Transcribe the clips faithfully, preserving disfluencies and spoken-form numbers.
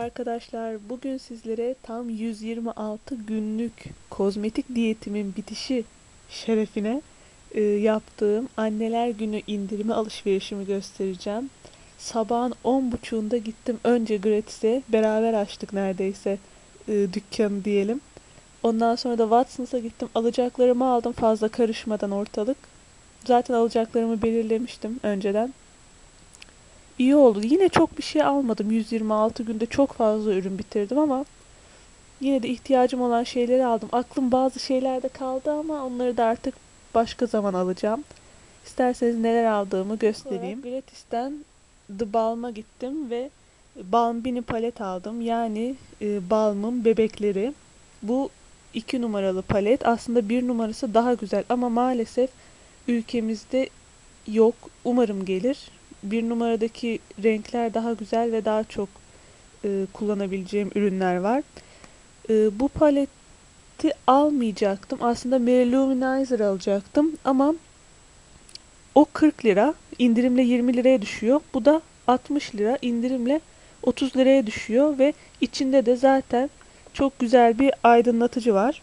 arkadaşlar. Bugün sizlere tam yüz yirmi altı günlük kozmetik diyetimin bitişi şerefine e, yaptığım Anneler Günü indirimi alışverişimi göstereceğim. Sabahın on buçuğunda gittim önce Gratis'e. Beraber açtık neredeyse e, dükkanı diyelim. Ondan sonra da Watsons'a gittim. Alacaklarımı aldım fazla karışmadan ortalık. Zaten alacaklarımı belirlemiştim önceden. İyi oldu. Yine çok bir şey almadım. yüz yirmi altı günde çok fazla ürün bitirdim ama yine de ihtiyacım olan şeyleri aldım. Aklım bazı şeylerde kaldı ama onları da artık başka zaman alacağım. İsterseniz neler aldığımı göstereyim. Gratis'ten The Balm'a gittim ve Balmbini palet aldım. Yani e, Balm'ın bebekleri. Bu iki numaralı palet. Aslında bir numarası daha güzel ama maalesef ülkemizde yok. Umarım gelir. Bir numaradaki renkler daha güzel ve daha çok e, kullanabileceğim ürünler var. E, bu paleti almayacaktım. Aslında Mary Luminizer alacaktım ama o kırk lira indirimle yirmi liraya düşüyor. Bu da altmış lira indirimle otuz liraya düşüyor ve içinde de zaten çok güzel bir aydınlatıcı var.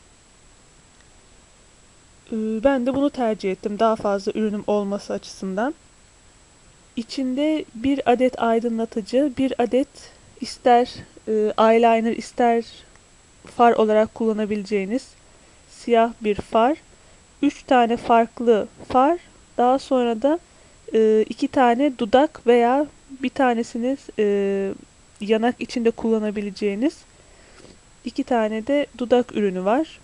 E, ben de bunu tercih ettim daha fazla ürünüm olması açısından. İçinde bir adet aydınlatıcı, bir adet ister e, eyeliner ister far olarak kullanabileceğiniz siyah bir far, üç tane farklı far, daha sonra da e, iki tane dudak veya bir tanesini e, yanak içinde kullanabileceğiniz iki tane de dudak ürünü var.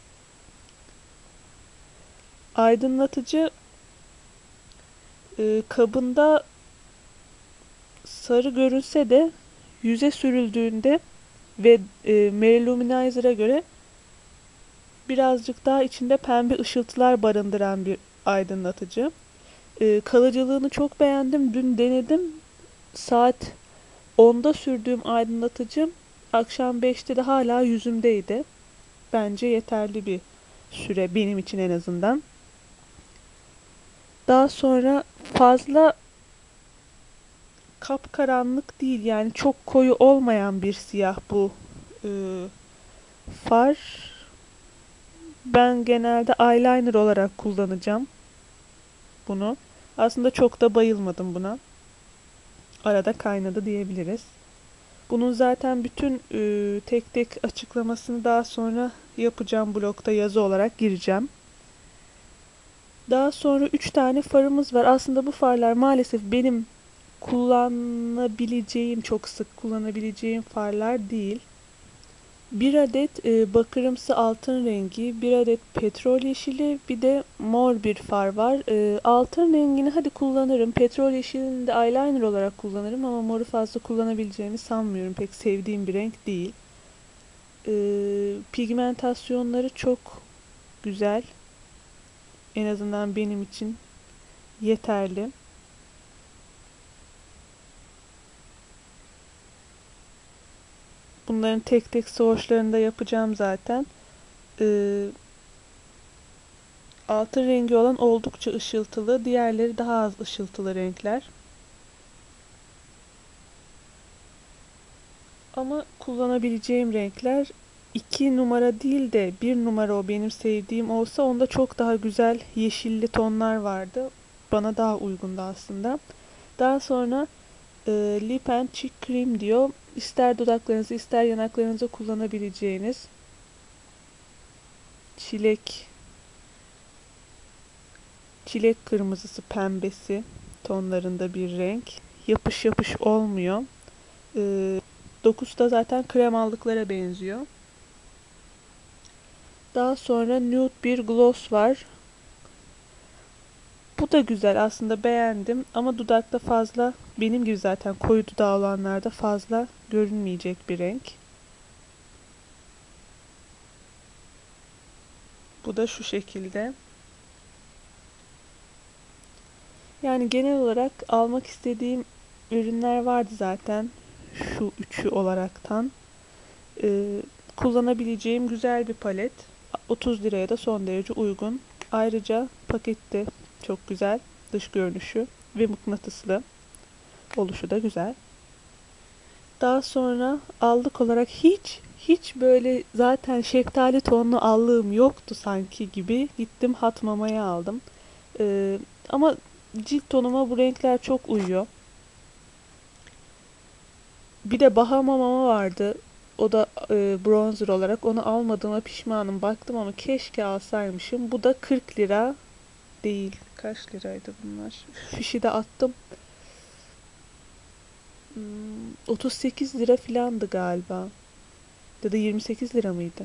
Aydınlatıcı e, kabında sarı görünse de yüze sürüldüğünde ve e, Mary Luminizer'a göre birazcık daha içinde pembe ışıltılar barındıran bir aydınlatıcı. E, kalıcılığını çok beğendim. Dün denedim. Saat onda sürdüğüm aydınlatıcı akşam beşte de hala yüzümdeydi. Bence yeterli bir süre benim için en azından. Daha sonra fazla kapkaranlık değil yani çok koyu olmayan bir siyah bu e, far. Ben genelde eyeliner olarak kullanacağım bunu. Aslında çok da bayılmadım buna. Arada kaynadı diyebiliriz. Bunun zaten bütün e, tek tek açıklamasını daha sonra yapacağım, blogda yazı olarak gireceğim. Daha sonra üç tane farımız var. Aslında bu farlar maalesef benim kullanabileceğim, çok sık kullanabileceğim farlar değil. Bir adet e, bakırımsı altın rengi, bir adet petrol yeşili, bir de mor bir far var. E, altın rengini hadi kullanırım. Petrol yeşilini de eyeliner olarak kullanırım ama moru fazla kullanabileceğimi sanmıyorum. Pek sevdiğim bir renk değil. E, pigmentasyonları çok güzel. En azından benim için yeterli. Bunların tek tek swatchlarını da yapacağım zaten. Ee, altın rengi olan oldukça ışıltılı. Diğerleri daha az ışıltılı renkler. Ama kullanabileceğim renkler iki numara değil de bir numara o benim sevdiğim olsa onda çok daha güzel yeşilli tonlar vardı. Bana daha uygundu aslında. Daha sonra e, Lip and Cheek Cream diyor. İster dudaklarınızı ister yanaklarınızı kullanabileceğiniz çilek çilek kırmızısı pembesi tonlarında bir renk. Yapış yapış olmuyor. Ee, dokusu da zaten kremallıklara benziyor. Daha sonra nude bir gloss var. Bu da güzel aslında beğendim ama dudakta fazla benim gibi zaten koyu dudağı olanlarda fazla görünmeyecek bir renk. Bu da şu şekilde. Yani genel olarak almak istediğim ürünler vardı zaten. Şu üçü olaraktan. Ee, kullanabileceğim güzel bir palet. otuz liraya da son derece uygun. Ayrıca pakette çok güzel dış görünüşü ve mıknatıslı oluşu da güzel. Daha sonra allık olarak hiç hiç böyle zaten şeftali tonlu allığım yoktu sanki gibi gittim Hat Mama'ya aldım. Ee, ama cilt tonuma bu renkler çok uyuyor. Bir de Bahama Mama vardı. O da e, bronzer olarak. Onu almadığıma pişmanım. Baktım ama keşke alsaymışım. Bu da kırk lira değil. Kaç liraydı bunlar? Fişi de attım. Hmm, otuz sekiz lira filandı galiba. Ya da yirmi sekiz lira mıydı?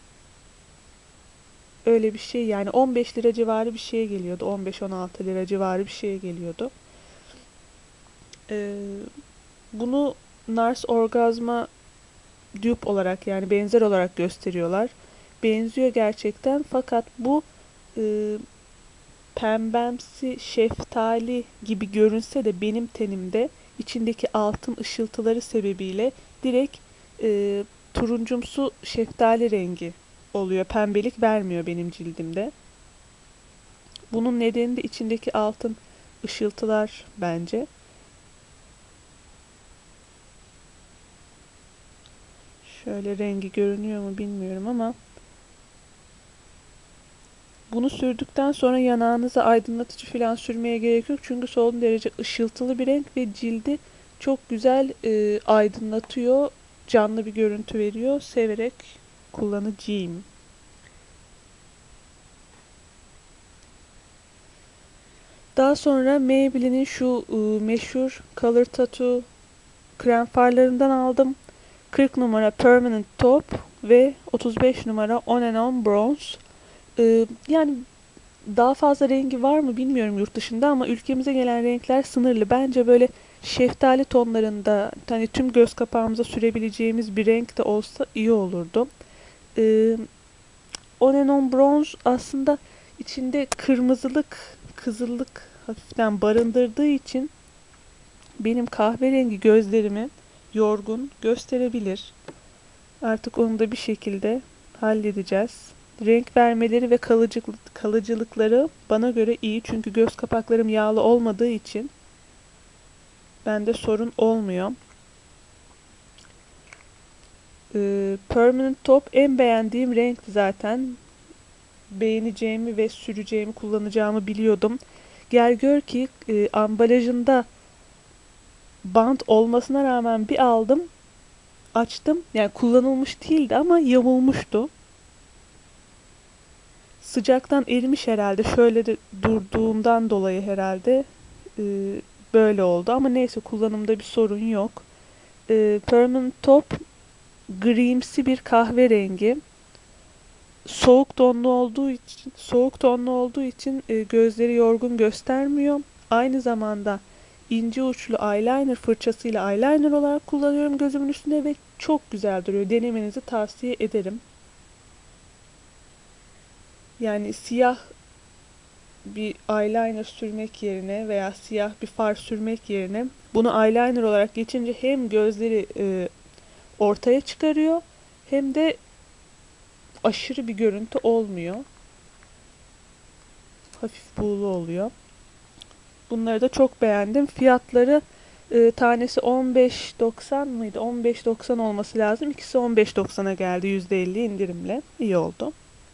Öyle bir şey yani on beş lira civarı bir şeye geliyordu. on beş on altı lira civarı bir şeye geliyordu. Ee, bunu Nars Orgazm'a dupe olarak yani benzer olarak gösteriyorlar. Benziyor gerçekten fakat bu e, pembemsi şeftali gibi görünse de benim tenimde içindeki altın ışıltıları sebebiyle direkt e, turuncumsu şeftali rengi oluyor. Pembelik vermiyor benim cildimde. Bunun nedeni de içindeki altın ışıltılar bence. Şöyle rengi görünüyor mu bilmiyorum ama bunu sürdükten sonra yanağınıza aydınlatıcı falan sürmeye gerek yok. Çünkü son derece ışıltılı bir renk ve cildi çok güzel e, aydınlatıyor. Canlı bir görüntü veriyor. Severek kullanıcıyım. Daha sonra Maybelline'in şu e, meşhur Color Tattoo krem farlarından aldım. kırk numara Permanent Top ve otuz beş numara On and On Bronze. E, yani daha fazla rengi var mı bilmiyorum yurt dışında ama ülkemize gelen renkler sınırlı. Bence böyle şeftali tonlarında hani tüm göz kapağımıza sürebileceğimiz bir renk de olsa iyi olurdu. Ee, On and On Bronze aslında içinde kırmızılık, kızıllık hafiften barındırdığı için benim kahverengi gözlerimi yorgun gösterebilir. Artık onu da bir şekilde halledeceğiz. Renk vermeleri ve kalıcılık, kalıcılıkları bana göre iyi. Çünkü göz kapaklarım yağlı olmadığı için bende sorun olmuyor. Ee, Permanent Top en beğendiğim renkti zaten. Beğeneceğimi ve süreceğimi, kullanacağımı biliyordum. Gel gör ki e, ambalajında bant olmasına rağmen bir aldım, açtım. Yani kullanılmış değildi ama yamulmuştu. Sıcaktan erimiş herhalde. Şöyle de durduğundan dolayı herhalde e, böyle oldu. Ama neyse kullanımda bir sorun yok. E, Permanent Top grimsi bir kahverengi. Soğuk tonlu olduğu için soğuk tonlu olduğu için e, gözleri yorgun göstermiyor. Aynı zamanda ince uçlu eyeliner fırçasıyla eyeliner olarak kullanıyorum gözümün üstüne ve çok güzel duruyor. Denemenizi tavsiye ederim. Yani siyah bir eyeliner sürmek yerine veya siyah bir far sürmek yerine bunu eyeliner olarak geçince hem gözleri e, ortaya çıkarıyor hem de aşırı bir görüntü olmuyor. Hafif buğulu oluyor. Bunları da çok beğendim. Fiyatları e, tanesi on beş doksan mıydı? on beş doksan olması lazım. İkisi on beş doksana geldi yüzde elli indirimle. İyi oldu.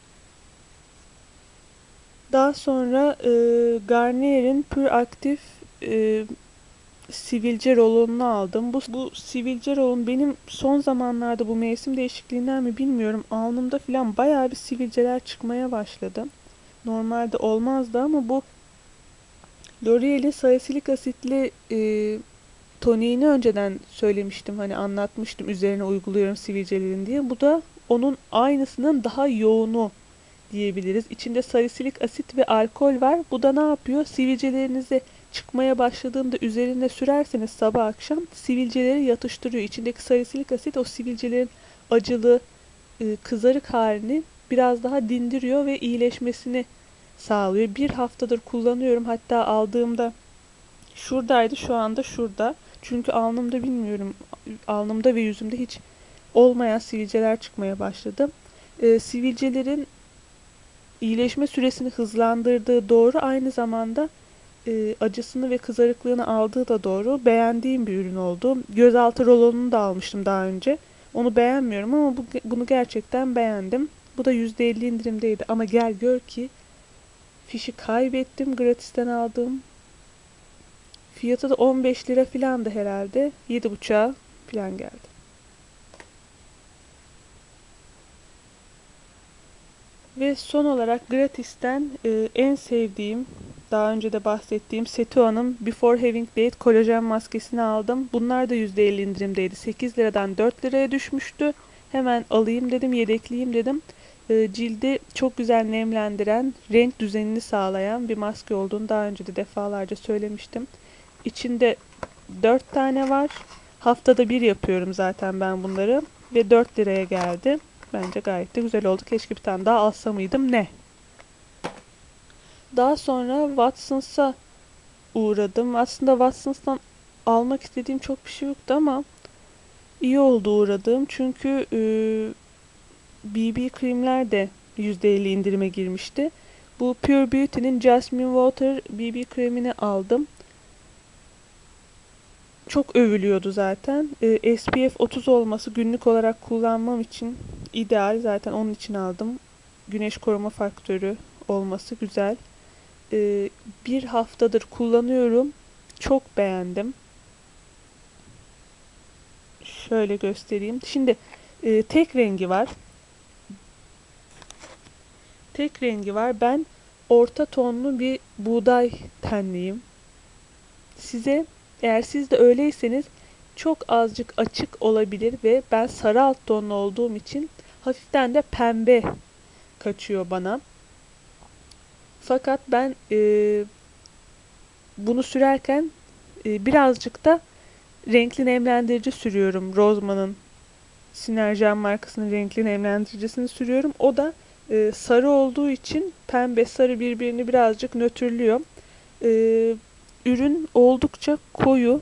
Daha sonra e, Garnier'in Pure Active e, sivilce rolonunu aldım. Bu, bu sivilce rolon benim son zamanlarda bu mevsim değişikliğinden mi bilmiyorum. Alnımda falan bayağı bir sivilceler çıkmaya başladı. Normalde olmazdı ama bu L'Oreal'in salisilik asitli e, toniğini önceden söylemiştim. Hani anlatmıştım üzerine uyguluyorum sivilcelerin diye. Bu da onun aynısının daha yoğunu diyebiliriz. İçinde salisilik asit ve alkol var. Bu da ne yapıyor? Sivilcelerinizi çıkmaya başladığında üzerine sürerseniz sabah akşam sivilceleri yatıştırıyor. İçindeki salisilik asit o sivilcelerin acılı, e, kızarık halini biraz daha dindiriyor ve iyileşmesini sağlıyor. Bir haftadır kullanıyorum. Hatta aldığımda şuradaydı, şu anda şurada. Çünkü alnımda bilmiyorum, alnımda ve yüzümde hiç olmayan sivilceler çıkmaya başladı. E, sivilcelerin iyileşme süresini hızlandırdığı doğru, aynı zamanda e, acısını ve kızarıklığını aldığı da doğru. Beğendiğim bir ürün oldu. Gözaltı rolonunu da almıştım daha önce. Onu beğenmiyorum ama bu, bunu gerçekten beğendim. Bu da yüzde elli indirimdeydi ama gel gör ki fişi kaybettim, gratisten aldım. Fiyatı da on beş lira filandı herhalde. yedi buçuğa filan geldi. Ve son olarak gratisten e, en sevdiğim, daha önce de bahsettiğim Setua'nın Before Having Bathed kolajen maskesini aldım. Bunlar da yüzde elli indirimdeydi. sekiz liradan dört liraya düşmüştü. Hemen alayım dedim, yedekleyeyim dedim. E, cildi çok güzel nemlendiren, renk düzenini sağlayan bir maske olduğunu daha önce de defalarca söylemiştim. İçinde dört tane var. Haftada bir yapıyorum zaten ben bunları. Ve dört liraya geldi. Bence gayet de güzel oldu. Keşke bir tane daha alsa mıydım ne? Daha sonra Watsons'a uğradım. Aslında Watsons'tan almak istediğim çok bir şey yoktu ama iyi oldu uğradığım. Çünkü e, B B kremler de yüzde elli indirime girmişti. Bu Pure Beauty'nin Jasmine Water B B kremini aldım. Çok övülüyordu zaten. E, S P F otuz olması günlük olarak kullanmam için ideal. Zaten onun için aldım. Güneş koruma faktörü olması güzel. E, bir haftadır kullanıyorum. Çok beğendim. Şöyle göstereyim. Şimdi e, tek rengi var. Tek rengi var. Ben orta tonlu bir buğday tenliyim. Size eğer siz de öyleyseniz çok azıcık açık olabilir ve ben sarı alt tonlu olduğum için hafiften de pembe kaçıyor bana. Fakat ben e, bunu sürerken e, birazcık da renkli nemlendirici sürüyorum. Roseman'ın Sinerjen markasının renkli nemlendiricisini sürüyorum. O da e, sarı olduğu için pembe sarı birbirini birazcık nötrlüyor. E, ürün oldukça koyu.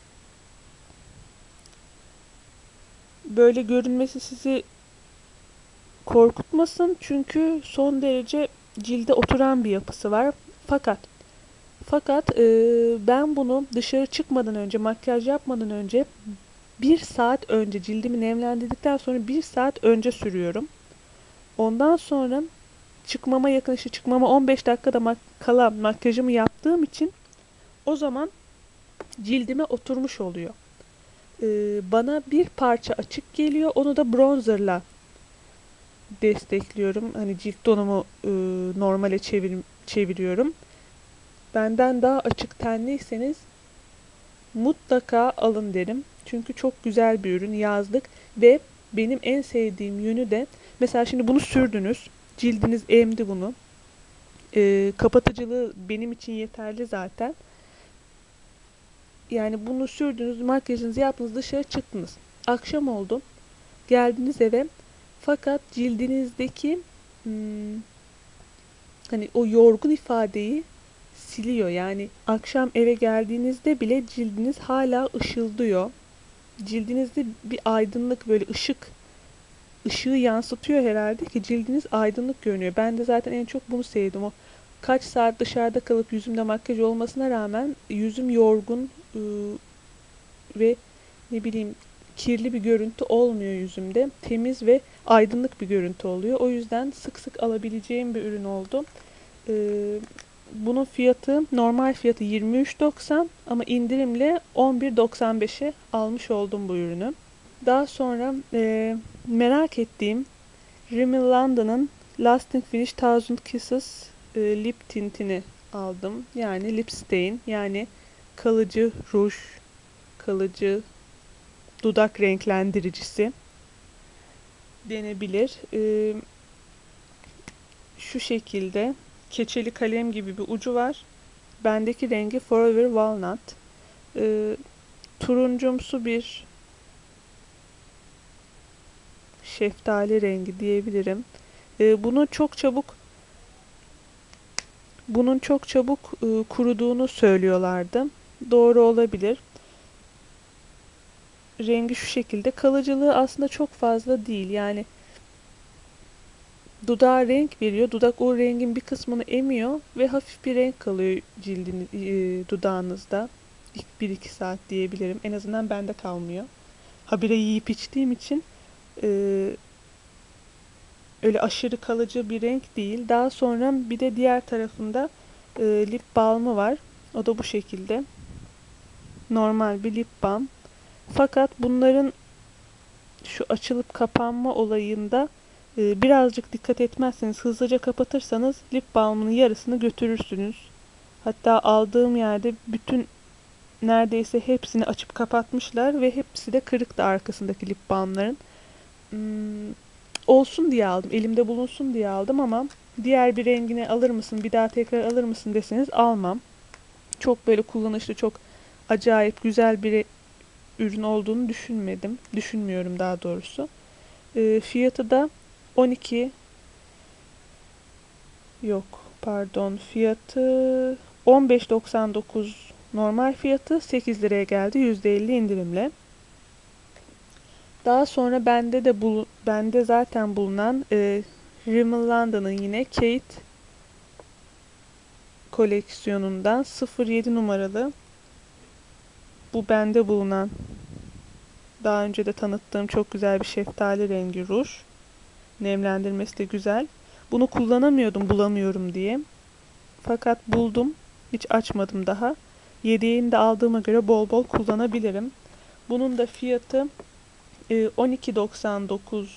Böyle görünmesi sizi korkutmasın çünkü son derece cilde oturan bir yapısı var. Fakat fakat e, ben bunu dışarı çıkmadan önce, makyaj yapmadan önce bir saat önce cildimi nemlendirdikten sonra bir saat önce sürüyorum. Ondan sonra çıkmama yakın işte çıkmama on beş dakikada mak kala makyajımı yaptığım için o zaman cildime oturmuş oluyor. Ee, bana bir parça açık geliyor. Onu da bronzerla destekliyorum. Hani cilt tonumu e, normale çevir çeviriyorum. Benden daha açık tenliyseniz mutlaka alın derim. Çünkü çok güzel bir ürün yazlık ve benim en sevdiğim yönü de mesela şimdi bunu sürdünüz. Cildiniz emdi bunu. E, kapatıcılığı benim için yeterli zaten. Yani bunu sürdünüz, makyajınızı yaptınız, dışarı çıktınız. Akşam oldu. Geldiniz eve. Fakat cildinizdeki hmm, hani o yorgun ifadeyi siliyor. Yani akşam eve geldiğinizde bile cildiniz hala ışıldıyor. Cildinizde bir aydınlık böyle ışık ışığı yansıtıyor herhalde ki cildiniz aydınlık görünüyor. Ben de zaten en çok bunu sevdim. O kaç saat dışarıda kalıp yüzümde makyaj olmasına rağmen yüzüm yorgun ıı, ve ne bileyim kirli bir görüntü olmuyor yüzümde. Temiz ve aydınlık bir görüntü oluyor. O yüzden sık sık alabileceğim bir ürün oldu. Ee, bunun fiyatı normal fiyatı yirmi üç doksan ama indirimle on bir doksan beşe almış oldum bu ürünü. Daha sonra e, merak ettiğim Rimmel London'ın Lasting Finish Thousand Kisses e, lip tintini aldım. Yani lip stain yani kalıcı ruj, kalıcı dudak renklendiricisi denebilir. E, şu şekilde keçeli kalem gibi bir ucu var. Bendeki rengi Forever Walnut. E, turuncumsu bir şeftali rengi diyebilirim. E, bunu çok çabuk bunun çok çabuk e, kuruduğunu söylüyorlardı. Doğru olabilir. Rengi şu şekilde. Kalıcılığı aslında çok fazla değil. Yani dudağa renk veriyor. Dudak o rengin bir kısmını emiyor ve hafif bir renk kalıyor cildin e, dudağınızda. İlk bir iki saat diyebilirim. En azından bende kalmıyor. Habire yiyip içtiğim için e, öyle aşırı kalıcı bir renk değil. Daha sonra bir de diğer tarafında e, lip balmı var. O da bu şekilde. Normal bir lip balm. Fakat bunların şu açılıp kapanma olayında e, birazcık dikkat etmezseniz, hızlıca kapatırsanız lip balmının yarısını götürürsünüz. Hatta aldığım yerde bütün neredeyse hepsini açıp kapatmışlar ve hepsi de kırıktı arkasındaki lip balmların. Hmm, olsun diye aldım, elimde bulunsun diye aldım ama diğer bir rengini alır mısın, bir daha tekrar alır mısın deseniz almam. Çok böyle kullanışlı, çok acayip güzel bir ürün olduğunu düşünmedim. Düşünmüyorum daha doğrusu. E, fiyatı da on iki, yok pardon, fiyatı on beş doksan dokuz, normal fiyatı sekiz liraya geldi yüzde elli indirimle. Daha sonra bende de bul bende zaten bulunan e, Rimmel London'ın yine Kate koleksiyonundan sıfır yedi numaralı, bu bende bulunan daha önce de tanıttığım çok güzel bir şeftali rengi ruj. Nemlendirmesi de güzel. Bunu kullanamıyordum bulamıyorum diye. Fakat buldum. Hiç açmadım daha. Yedeğini de aldığıma göre bol bol kullanabilirim. Bunun da fiyatı e, on iki doksan dokuzmuş.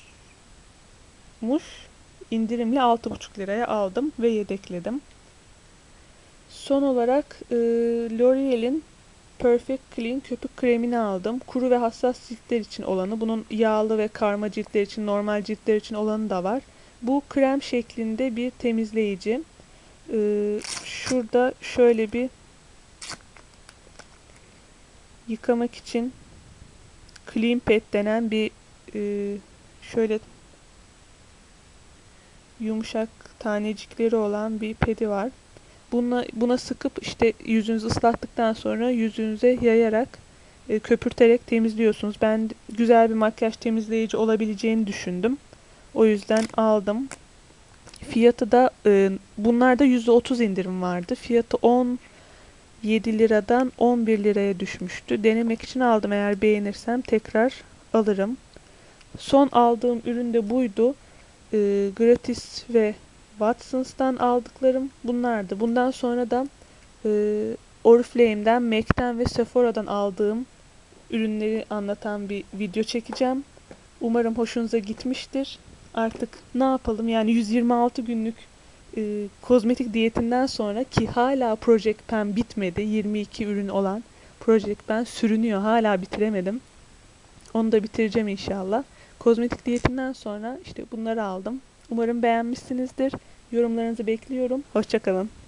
İndirimli altı buçuk liraya aldım ve yedekledim. Son olarak e, L'Oreal'in Perfect Clean köpük kremini aldım. Kuru ve hassas ciltler için olanı. Bunun yağlı ve karma ciltler için, normal ciltler için olanı da var. Bu krem şeklinde bir temizleyici. Ee, şurada şöyle bir yıkamak için Clean Pad denen bir e, şöyle yumuşak tanecikleri olan bir pedi var. Buna, buna sıkıp işte yüzünüzü ıslattıktan sonra yüzünüze yayarak e, köpürterek temizliyorsunuz. Ben güzel bir makyaj temizleyici olabileceğini düşündüm. O yüzden aldım. Fiyatı da e, bunlarda yüzde otuz indirim vardı. Fiyatı on yedi liradan on bir liraya düşmüştü. Denemek için aldım. Eğer beğenirsem tekrar alırım. Son aldığım ürün de buydu. E, Gratis ve Watsons'tan aldıklarım bunlardı. Bundan sonra da e, Oriflame'den, MAC'ten ve Sephora'dan aldığım ürünleri anlatan bir video çekeceğim. Umarım hoşunuza gitmiştir. Artık ne yapalım, yani yüz yirmi altı günlük e, kozmetik diyetinden sonra, ki hala Project Pen bitmedi. yirmi iki ürün olan Project Pen sürünüyor. Hala bitiremedim. Onu da bitireceğim inşallah. Kozmetik diyetinden sonra işte bunları aldım. Umarım beğenmişsinizdir. Yorumlarınızı bekliyorum. Hoşça kalın.